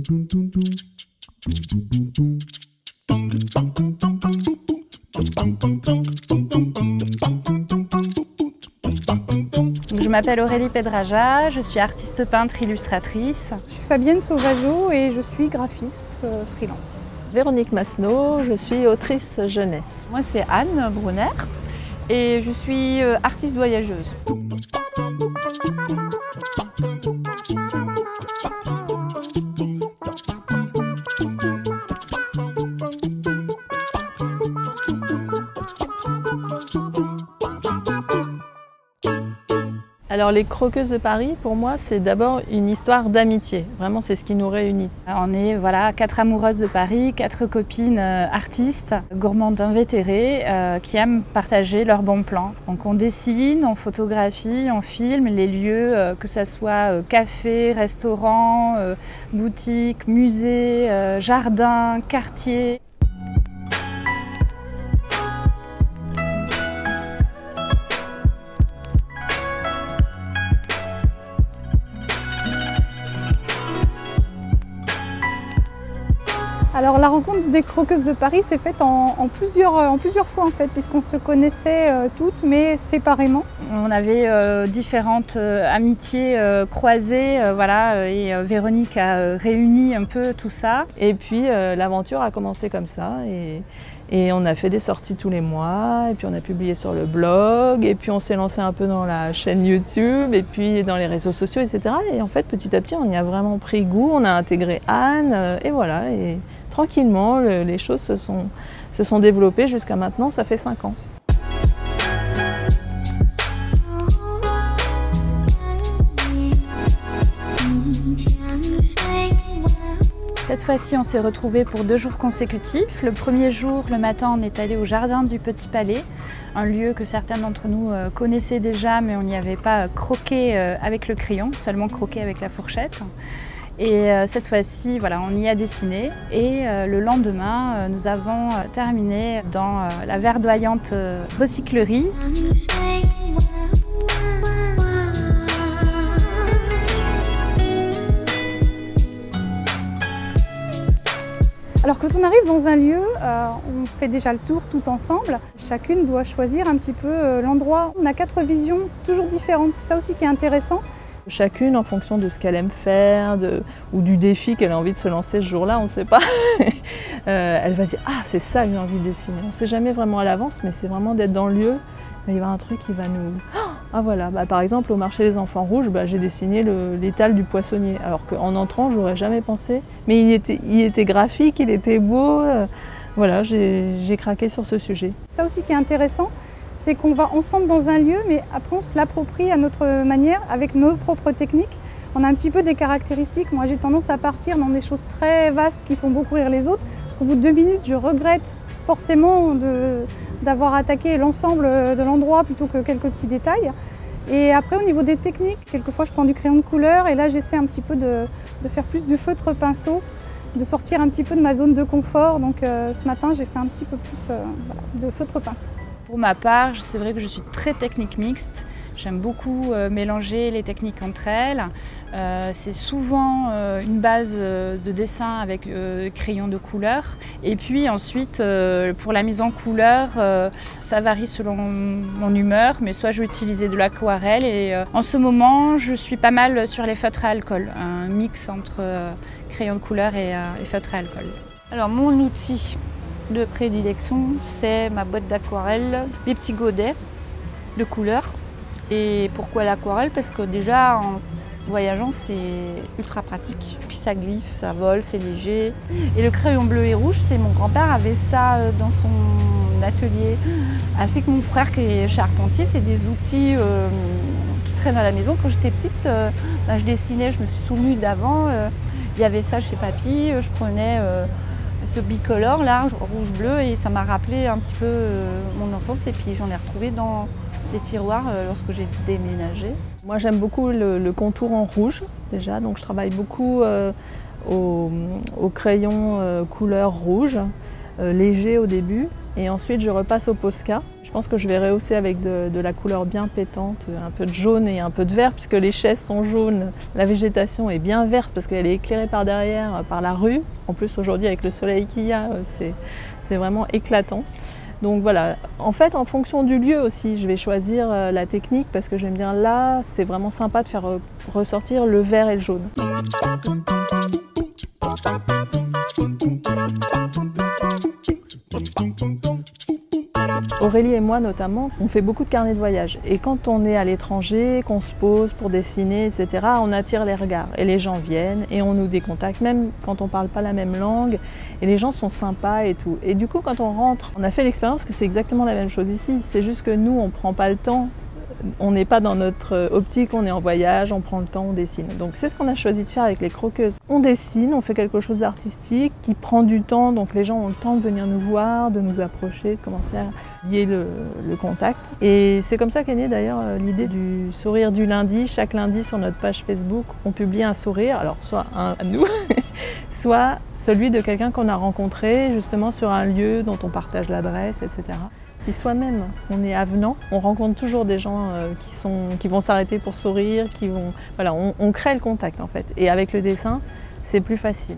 Je m'appelle Aurélie Pedraja, je suis artiste peintre illustratrice. Je suis Fabienne Sauvageau et je suis graphiste freelance. Véronique Masneau, je suis autrice jeunesse. Moi c'est Anne Brunner et je suis artiste voyageuse. Alors les Croqueuses de Paris, pour moi, c'est d'abord une histoire d'amitié. Vraiment, c'est ce qui nous réunit. On est voilà, 4 amoureuses de Paris, 4 copines artistes, gourmandes invétérées, qui aiment partager leurs bons plans. Donc on dessine, on photographie, on filme les lieux, que ce soit café, restaurant, boutique, musée, jardin, quartier. Alors la rencontre des Croqueuses de Paris s'est faite en plusieurs fois en fait, puisqu'on se connaissait toutes mais séparément. On avait différentes amitiés croisées, voilà, et Véronique a réuni un peu tout ça. Et puis l'aventure a commencé comme ça et on a fait des sorties tous les mois et puis on a publié sur le blog et puis on s'est lancé un peu dans la chaîne YouTube et puis dans les réseaux sociaux, etc. Et en fait petit à petit on y a vraiment pris goût, on a intégré Anne et voilà. Et tranquillement, les choses se sont développées jusqu'à maintenant, ça fait 5 ans. Cette fois-ci, on s'est retrouvés pour 2 jours consécutifs. Le premier jour, le matin, on est allé au jardin du Petit Palais, un lieu que certains d'entre nous connaissaient déjà, mais on n'y avait pas croqué avec le crayon, seulement croqué avec la fourchette. Et cette fois-ci, voilà, on y a dessiné et le lendemain, nous avons terminé dans la verdoyante recyclerie. Alors quand on arrive dans un lieu, on fait déjà le tour tout ensemble. Chacune doit choisir un petit peu l'endroit. On a 4 visions toujours différentes, c'est ça aussi qui est intéressant. Chacune en fonction de ce qu'elle aime faire ou du défi qu'elle a envie de se lancer ce jour-là, on ne sait pas. Elle va se dire « Ah, c'est ça que j'ai envie de dessiner ». On ne sait jamais vraiment à l'avance, mais c'est vraiment d'être dans le lieu. Il va y avoir un truc qui va nous... Ah voilà, par exemple au marché des enfants rouges, j'ai dessiné l'étal du poissonnier. Alors qu'en entrant, je n'aurais jamais pensé. Mais il était graphique, il était beau. Voilà, j'ai craqué sur ce sujet. Ça aussi qui est intéressant, c'est qu'on va ensemble dans un lieu, mais après on se l'approprie à notre manière, avec nos propres techniques. On a un petit peu des caractéristiques. Moi j'ai tendance à partir dans des choses très vastes qui font beaucoup rire les autres, parce qu'au bout de 2 minutes, je regrette forcément d'avoir attaqué l'ensemble de l'endroit plutôt que quelques petits détails. Et après au niveau des techniques, quelquefois je prends du crayon de couleur et là j'essaie un petit peu de faire plus du feutre pinceau, de sortir un petit peu de ma zone de confort. Donc ce matin j'ai fait un petit peu plus voilà, de feutre pinceau. Pour ma part, c'est vrai que je suis très technique mixte. J'aime beaucoup mélanger les techniques entre elles. C'est souvent une base de dessin avec crayon de couleur. Et puis ensuite, pour la mise en couleur, ça varie selon mon humeur, mais soit je vais utiliser de l'aquarelle. Et en ce moment, je suis pas mal sur les feutres à alcool, un mix entre crayon de couleur et feutre à alcool. Alors mon outil de prédilection, c'est ma boîte d'aquarelle, les petits godets de couleur. Et pourquoi l'aquarelle? Parce que déjà en voyageant c'est ultra pratique. Puis ça glisse, ça vole, c'est léger. Et le crayon bleu et rouge, c'est mon grand-père avait ça dans son atelier. Ainsi que mon frère qui est charpentier, c'est des outils qui traînent à la maison. Quand j'étais petite, je dessinais, je me suis souvenue d'avant, il y avait ça chez papy, je prenais ce bicolore là, rouge-bleu, et ça m'a rappelé un petit peu mon enfance, et puis j'en ai retrouvé dans les tiroirs lorsque j'ai déménagé. Moi j'aime beaucoup le contour en rouge déjà, donc je travaille beaucoup au crayon couleur rouge. léger au début. Et ensuite, je repasse au Posca. Je pense que je vais rehausser avec de la couleur bien pétante, un peu de jaune et un peu de vert, puisque les chaises sont jaunes. La végétation est bien verte parce qu'elle est éclairée par derrière, par la rue. En plus, aujourd'hui, avec le soleil qu'il y a, c'est vraiment éclatant. Donc voilà, en fait, en fonction du lieu aussi, je vais choisir la technique parce que j'aime bien là, c'est vraiment sympa de faire ressortir le vert et le jaune. Aurélie et moi notamment, on fait beaucoup de carnets de voyage et quand on est à l'étranger, qu'on se pose pour dessiner, etc., on attire les regards et les gens viennent et on nous décontacte, même quand on ne parle pas la même langue et les gens sont sympas et tout. Et du coup, quand on rentre, on a fait l'expérience que c'est exactement la même chose ici, c'est juste que nous, on ne prend pas le temps. On n'est pas dans notre optique, on est en voyage, on prend le temps, on dessine. Donc c'est ce qu'on a choisi de faire avec les croqueuses. On dessine, on fait quelque chose d'artistique qui prend du temps, donc les gens ont le temps de venir nous voir, de nous approcher, de commencer à lier le contact. Et c'est comme ça qu'est née d'ailleurs l'idée du sourire du lundi. Chaque lundi sur notre page Facebook, on publie un sourire, alors soit un à nous, soit celui de quelqu'un qu'on a rencontré justement sur un lieu dont on partage l'adresse, etc. Si soi-même on est avenant, on rencontre toujours des gens qui vont s'arrêter pour sourire, voilà, on crée le contact en fait. Et avec le dessin, c'est plus facile.